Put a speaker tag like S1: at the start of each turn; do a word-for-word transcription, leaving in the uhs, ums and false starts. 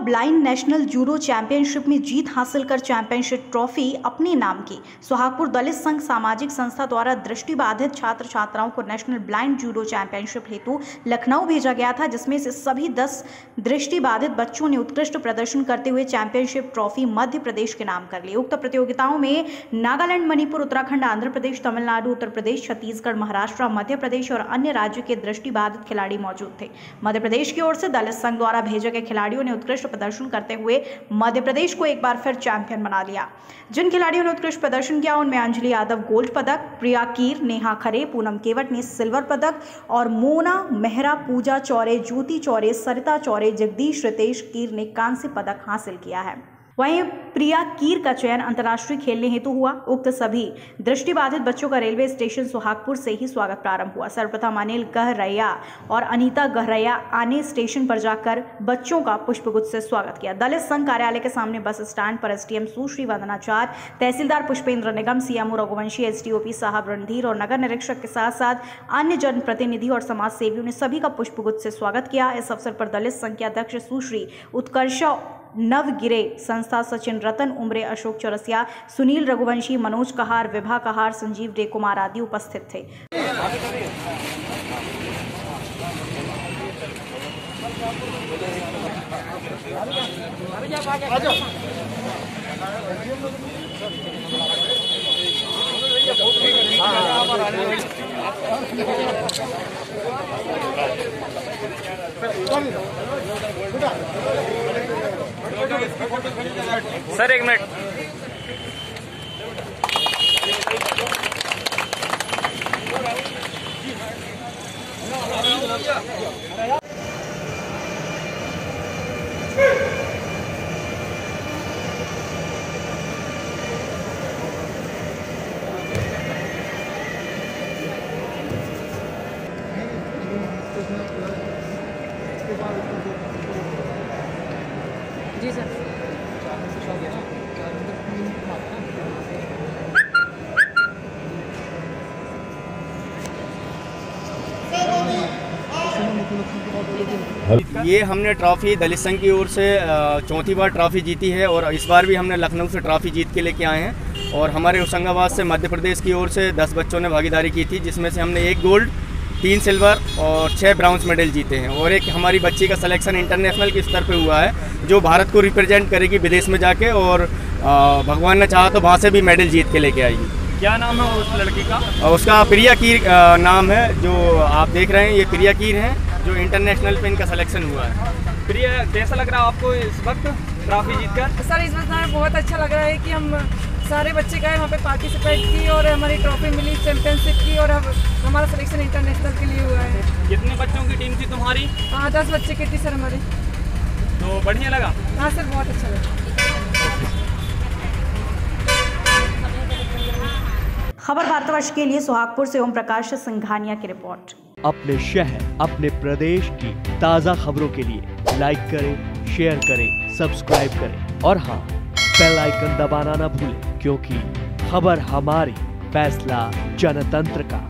S1: Blind national judo championship में जीत हासिल कर चैंपियनशिप ट्रॉफी अपने नाम की। सुहागपुर दलित संघ सामाजिक संस्था द्वारा दृष्टिबाधित छात्र छात्राओं को नेशनल ब्लाइंड जूडो चैंपियनशिप हेतु लखनऊ भेजा गया था, जिसमें से सभी दस दृष्टिबाधित बच्चों ने उत्कृष्ट प्रदर्शन करते हुए चैंपियनशिप ट्रॉफी मध्य प्रदेश के नाम कर ली। उक्त प्रतियोगिताओं में नागालैंड, मणिपुर, उत्तराखंड, आंध्र प्रदेश, तमिलनाडु, उत्तर प्रदेश, छत्तीसगढ़, महाराष्ट्र, मध्य प्रदेश और अन्य राज्यों के दृष्टिबाधित खिलाड़ी मौजूद थे। मध्य प्रदेश की ओर से दलित संघ द्वारा भेजे गए खिलाड़ियों ने उत्कृष्ट प्रदर्शन करते हुए मध्य प्रदेश को एक बार फिर चैंपियन बना लिया। जिन खिलाड़ियों ने उत्कृष्ट प्रदर्शन किया उनमें अंजलि यादव गोल्ड पदक, प्रिया कीर, नेहा खरे, पूनम केवट ने सिल्वर पदक और मोना मेहरा, पूजा चौरे, ज्योति चौरे, सरिता चौरे, जगदीश रितेश कीर ने कांस्य पदक हासिल किया है। वहीं प्रिया कीर का चयन अंतर्राष्ट्रीय खेलने हेतु हुआ। उक्त सभी दृष्टिबाधित बच्चों का रेलवे स्टेशन सुहागपुर से ही स्वागत प्रारंभ हुआ। सर्वप्रथम अनिल गहरैया और अनीता गहरैया आने स्टेशन पर जाकर बच्चों का पुष्पगुच्छ से स्वागत किया। दलित संघ कार्यालय के सामने बस स्टैंड पर SDM Sushri Vandanacharya, tehsildar Pushpendra Nigam, CMO Raghuvanshi, SDOP साहब रणधीर और नगर निरीक्षक के साथ साथ अन्य जनप्रतिनिधि और समाज सेवियों ने सभी का पुष्पगुच्छ से स्वागत किया। इस अवसर पर दलित संघ के अध्यक्ष सुश्री उत्कर्ष नवगिरे, संस्था सचिन रतन उमरे, अशोक चौरसिया, सुनील रघुवंशी, मनोज कहार, विभा कहार, संजीव रे कुमार आदि उपस्थित थे।
S2: सर एक मिनट।
S3: जी सर।
S2: ये हमने ट्रॉफी दलित संघ की ओर से चौथी बार ट्रॉफी जीती है और इस बार भी हमने लखनऊ से ट्रॉफी जीत के लेके आए हैं। और हमारे होशंगाबाद से मध्य प्रदेश की ओर से दस बच्चों ने भागीदारी की थी, जिसमें से हमने एक गोल्ड, तीन सिल्वर और छः ब्राउन्स मेडल जीते हैं। और एक हमारी बच्ची का सिलेक्शन इंटरनेशनल के स्तर पे हुआ है, जो भारत को रिप्रेजेंट करेगी विदेश में जाके, और भगवान ने चाहा तो वहाँ से भी मेडल जीत के लेके आएगी।
S4: क्या नाम है उस लड़की का?
S2: उसका प्रिया कीर नाम है, जो आप देख रहे हैं ये प्रिया कीर है, जो इंटरनेशनल पे इनका सिलेक्शन हुआ है।
S4: प्रिया, कैसा लग रहा है आपको इस वक्त ट्रॉफी जीतकर?
S3: सर इस वक्त हमें बहुत अच्छा लग रहा है कि हम सारे बच्चे गए वहाँ पे पार्टिसिपेट की और हमारी ट्रॉफी मिली चैंपियनशिप की, और हम हमारा सिलेक्शन इंटरनेशनल के लिए हुआ है।
S4: कितने बच्चों की टीम थी तुम्हारी?
S3: हाँ, दस बच्चे की थी सर हमारी।
S4: तो बढ़िया लगा?
S3: हाँ सर, बहुत अच्छा लगा।
S1: खबर भारतवर्ष के लिए सुहागपुर से ओम प्रकाश सिंघानिया की रिपोर्ट।
S5: अपने शहर, अपने प्रदेश की ताज़ा खबरों के लिए लाइक करें, शेयर करें, सब्सक्राइब करें और हाँ, बेल आइकन दबाना ना भूलें, क्योंकि खबर हमारी, फैसला जनतंत्र का।